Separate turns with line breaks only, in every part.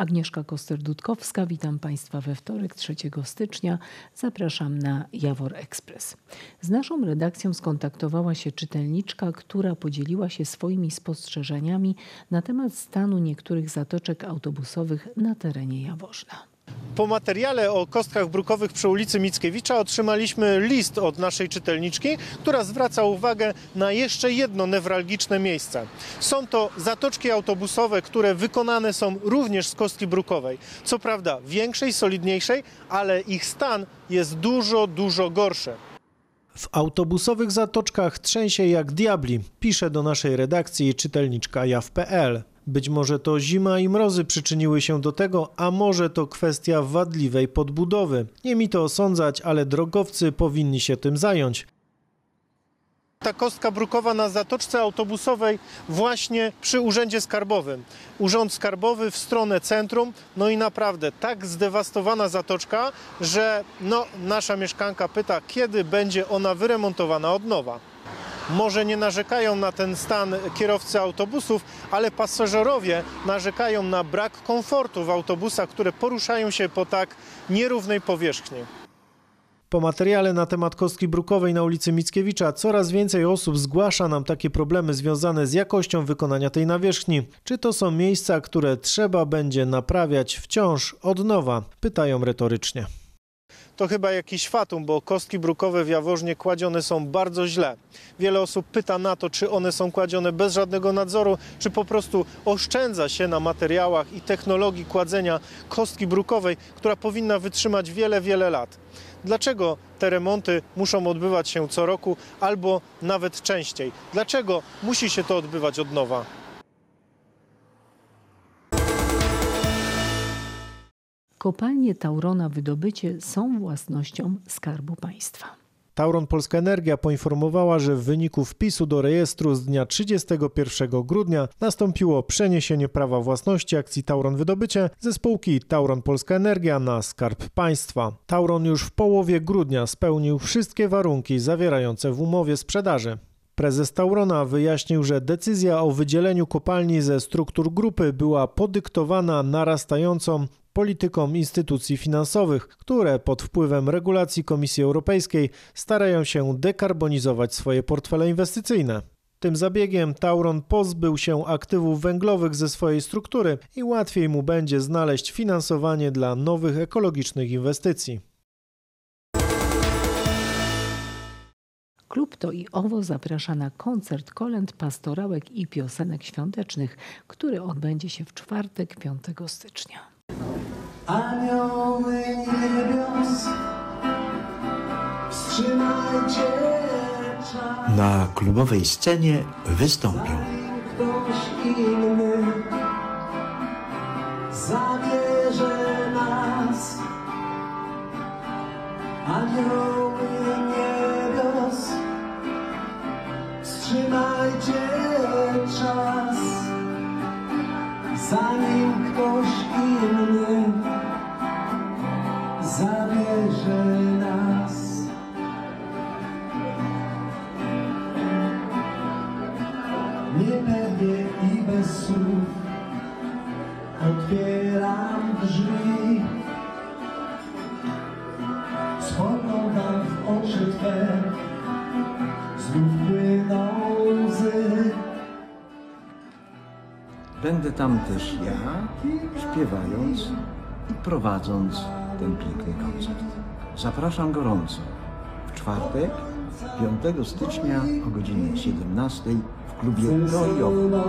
Agnieszka Koster-Dudkowska, witam Państwa we wtorek 3 stycznia. Zapraszam na Jawor Express. Z naszą redakcją skontaktowała się czytelniczka, która podzieliła się swoimi spostrzeżeniami na temat stanu niektórych zatoczek autobusowych na terenie Jaworzna.
Po materiale o kostkach brukowych przy ulicy Mickiewicza otrzymaliśmy list od naszej czytelniczki, która zwraca uwagę na jeszcze jedno newralgiczne miejsce. Są to zatoczki autobusowe, które wykonane są również z kostki brukowej. Co prawda większej, solidniejszej, ale ich stan jest dużo gorszy. W autobusowych zatoczkach trzęsie jak diabli, pisze do naszej redakcji czytelniczka jaw.pl. Być może to zima i mrozy przyczyniły się do tego, a może to kwestia wadliwej podbudowy. Nie mi to osądzać, ale drogowcy powinni się tym zająć. Ta kostka brukowa na zatoczce autobusowej właśnie przy Urzędzie Skarbowym. Urząd Skarbowy w stronę centrum, no i naprawdę tak zdewastowana zatoczka, że nasza mieszkanka pyta, kiedy będzie ona wyremontowana od nowa. Może nie narzekają na ten stan kierowcy autobusów, ale pasażerowie narzekają na brak komfortu w autobusach, które poruszają się po tak nierównej powierzchni. Po materiale na temat kostki brukowej na ulicy Mickiewicza coraz więcej osób zgłasza nam takie problemy związane z jakością wykonania tej nawierzchni. Czy to są miejsca, które trzeba będzie naprawiać wciąż od nowa? Pytają retorycznie. To chyba jakiś fatum, bo kostki brukowe w Jaworznie kładzione są bardzo źle. Wiele osób pyta na to, czy one są kładzione bez żadnego nadzoru, czy po prostu oszczędza się na materiałach i technologii kładzenia kostki brukowej, która powinna wytrzymać wiele lat. Dlaczego te remonty muszą odbywać się co roku albo nawet częściej? Dlaczego musi się to odbywać od nowa?
Kopalnie Taurona Wydobycie są własnością Skarbu Państwa.
Tauron Polska Energia poinformowała, że w wyniku wpisu do rejestru z dnia 31 grudnia nastąpiło przeniesienie prawa własności akcji Tauron Wydobycie ze spółki Tauron Polska Energia na Skarb Państwa. Tauron już w połowie grudnia spełnił wszystkie warunki zawierające w umowie sprzedaży. Prezes Taurona wyjaśnił, że decyzja o wydzieleniu kopalni ze struktur grupy była podyktowana narastającą polityką instytucji finansowych, które pod wpływem regulacji Komisji Europejskiej starają się dekarbonizować swoje portfele inwestycyjne. Tym zabiegiem Tauron pozbył się aktywów węglowych ze swojej struktury i łatwiej mu będzie znaleźć finansowanie dla nowych ekologicznych inwestycji.
Klub To i Owo zaprasza na koncert kolęd, pastorałek i piosenek świątecznych, który odbędzie się w czwartek 5 stycznia.
Anioły niebios, wstrzymajcie czas.
Na klubowej scenie wystąpią
Ktoś inny zabierze nas. Anioły niebios, wstrzymajcie czas. Zanim ktoś inny zabierze nas. Niepewnie i bez słów otwieram drzwi. Spoglądam w oczy Twe, znów płyną łzy.
Będę tam też ja, śpiewając i prowadząc ten piękny koncert. Zapraszam gorąco w czwartek, 5 stycznia o godzinie 17 w klubie To i Owo.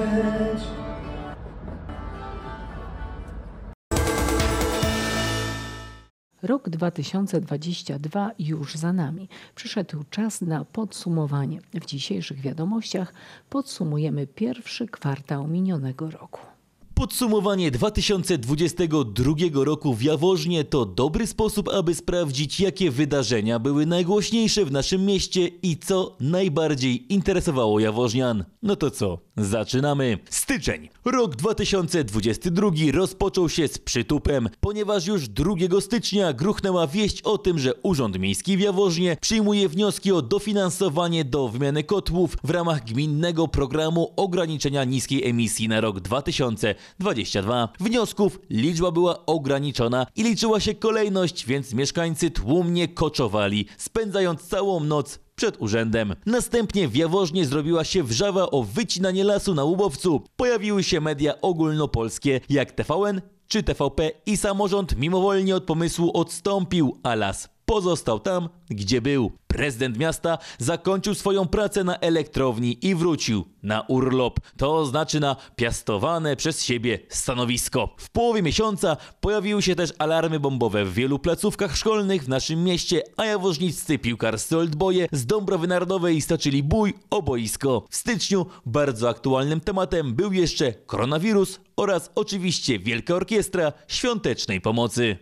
Rok 2022 już za nami. Przyszedł czas na podsumowanie. W dzisiejszych wiadomościach podsumujemy pierwszy kwartał minionego roku.
Podsumowanie 2022 roku w Jaworznie to dobry sposób, aby sprawdzić, jakie wydarzenia były najgłośniejsze w naszym mieście i co najbardziej interesowało jaworznian. No to co? Zaczynamy. Styczeń. Rok 2022 rozpoczął się z przytupem, ponieważ już 2 stycznia gruchnęła wieść o tym, że Urząd Miejski w Jaworznie przyjmuje wnioski o dofinansowanie do wymiany kotłów w ramach gminnego programu ograniczenia niskiej emisji na rok 2030. 2022. Wniosków liczba była ograniczona i liczyła się kolejność, więc mieszkańcy tłumnie koczowali, spędzając całą noc przed urzędem. Następnie w Jaworznie zrobiła się wrzawa o wycinanie lasu na Łubowcu. Pojawiły się media ogólnopolskie jak TVN czy TVP i samorząd mimowolnie od pomysłu odstąpił, a las pozostał tam, gdzie był. Prezydent miasta zakończył swoją pracę na elektrowni i wrócił na urlop. To znaczy na piastowane przez siebie stanowisko. W połowie miesiąca pojawiły się też alarmy bombowe w wielu placówkach szkolnych w naszym mieście, a jaworzniccy piłkarscy oldboje z Dąbrowy Narodowej stoczyli bój o boisko. W styczniu bardzo aktualnym tematem był jeszcze koronawirus oraz oczywiście Wielka Orkiestra Świątecznej Pomocy.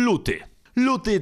Luty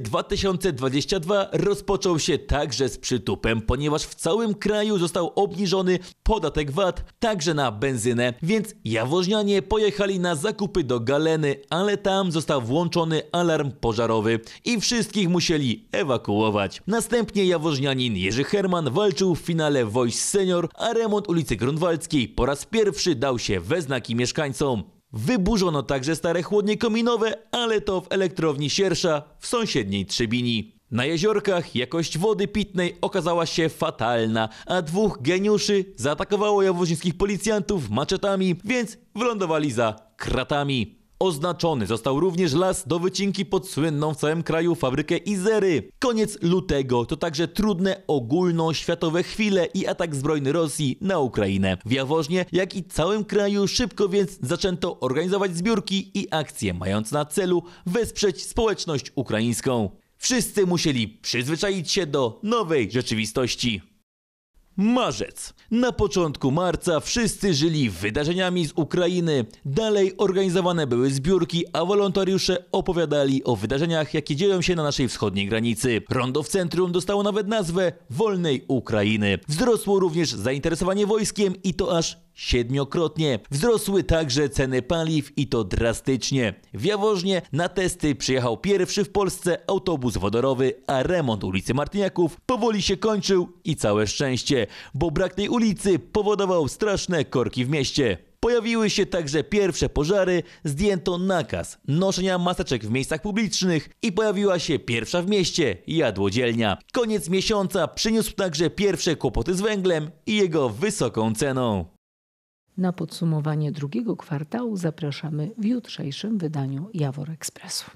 2022 rozpoczął się także z przytupem, ponieważ w całym kraju został obniżony podatek VAT także na benzynę, więc jaworznianie pojechali na zakupy do Galeny, ale tam został włączony alarm pożarowy i wszystkich musieli ewakuować. Następnie jaworznianin Jerzy Herman walczył w finale Voice Senior, a remont ulicy Grunwaldzkiej po raz pierwszy dał się we znaki mieszkańcom. Wyburzono także stare chłodnie kominowe, ale to w elektrowni Siersza w sąsiedniej Trzebini. Na jeziorkach jakość wody pitnej okazała się fatalna, a dwóch geniuszy zaatakowało jaworznickich policjantów maczetami, więc wylądowali za kratami. Oznaczony został również las do wycinki pod słynną w całym kraju fabrykę Izery. Koniec lutego to także trudne ogólnoświatowe chwile i atak zbrojny Rosji na Ukrainę. W Jaworznie, jak i całym kraju szybko więc zaczęto organizować zbiórki i akcje mające na celu wesprzeć społeczność ukraińską. Wszyscy musieli przyzwyczaić się do nowej rzeczywistości. Marzec. Na początku marca wszyscy żyli wydarzeniami z Ukrainy. Dalej organizowane były zbiórki, a wolontariusze opowiadali o wydarzeniach, jakie dzieją się na naszej wschodniej granicy. Rondo w centrum dostało nawet nazwę Wolnej Ukrainy. Wzrosło również zainteresowanie wojskiem i to aż 7-krotnie. Wzrosły także ceny paliw i to drastycznie. W Jaworznie na testy przyjechał pierwszy w Polsce autobus wodorowy, a remont ulicy Martyniaków powoli się kończył i całe szczęście, bo brak tej ulicy powodował straszne korki w mieście. Pojawiły się także pierwsze pożary, zdjęto nakaz noszenia maseczek w miejscach publicznych i pojawiła się pierwsza w mieście jadłodzielnia. Koniec miesiąca przyniósł także pierwsze kłopoty z węglem i jego wysoką ceną.
Na podsumowanie drugiego kwartału zapraszamy w jutrzejszym wydaniu Jawor Expressu.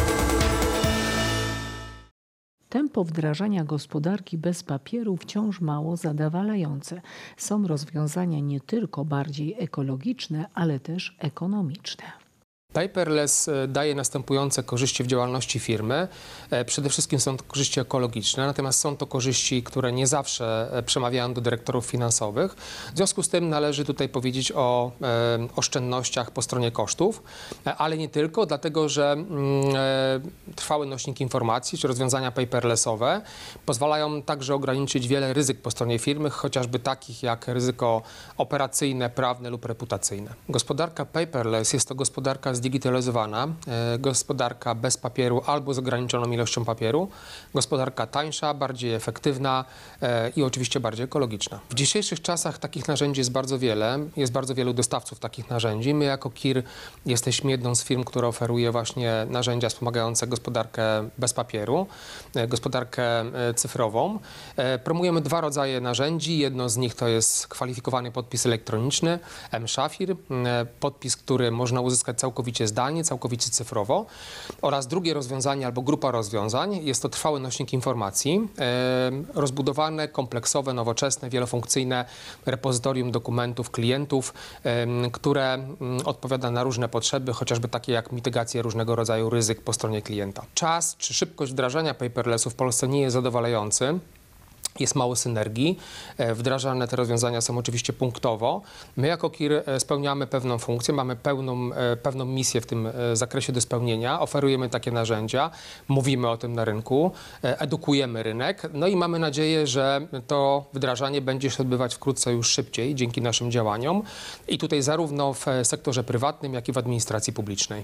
Tempo wdrażania gospodarki bez papieru wciąż mało zadowalające. Są rozwiązania nie tylko bardziej ekologiczne, ale też ekonomiczne.
Paperless daje następujące korzyści w działalności firmy. Przede wszystkim są to korzyści ekologiczne, natomiast są to korzyści, które nie zawsze przemawiają do dyrektorów finansowych. W związku z tym należy tutaj powiedzieć o oszczędnościach po stronie kosztów, ale nie tylko, dlatego że trwały nośnik informacji czy rozwiązania paperlessowe pozwalają także ograniczyć wiele ryzyk po stronie firmy, chociażby takich jak ryzyko operacyjne, prawne lub reputacyjne. Gospodarka paperless jest to gospodarka zdigitalizowana, gospodarka bez papieru albo z ograniczoną ilością papieru, gospodarka tańsza, bardziej efektywna i oczywiście bardziej ekologiczna. W dzisiejszych czasach takich narzędzi jest bardzo wiele, jest bardzo wielu dostawców takich narzędzi. My jako KIR jesteśmy jedną z firm, która oferuje właśnie narzędzia wspomagające gospodarkę bez papieru, gospodarkę cyfrową. Promujemy dwa rodzaje narzędzi. Jedno z nich to jest kwalifikowany podpis elektroniczny, mShafir, podpis, który można uzyskać całkowicie zdalnie, całkowicie cyfrowo, oraz drugie rozwiązanie albo grupa rozwiązań jest to trwały nośnik informacji, rozbudowane, kompleksowe, nowoczesne, wielofunkcyjne repozytorium dokumentów klientów, które odpowiada na różne potrzeby, chociażby takie jak mitygację różnego rodzaju ryzyk po stronie klienta. Czas czy szybkość wdrażania paperlessu w Polsce nie jest zadowalający. Jest mało synergii. Wdrażane te rozwiązania są oczywiście punktowo. My jako KIR spełniamy pewną funkcję, mamy pewną misję w tym zakresie do spełnienia. Oferujemy takie narzędzia, mówimy o tym na rynku, edukujemy rynek. No i mamy nadzieję, że to wdrażanie będzie się odbywać wkrótce już szybciej dzięki naszym działaniom. I tutaj zarówno w sektorze prywatnym, jak i w administracji publicznej.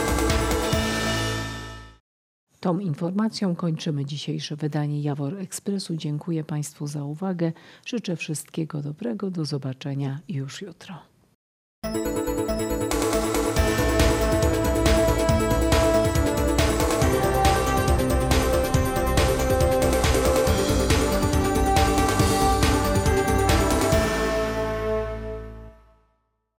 Tą informacją kończymy dzisiejsze wydanie Jawor Expressu. Dziękuję Państwu za uwagę. Życzę wszystkiego dobrego. Do zobaczenia już jutro.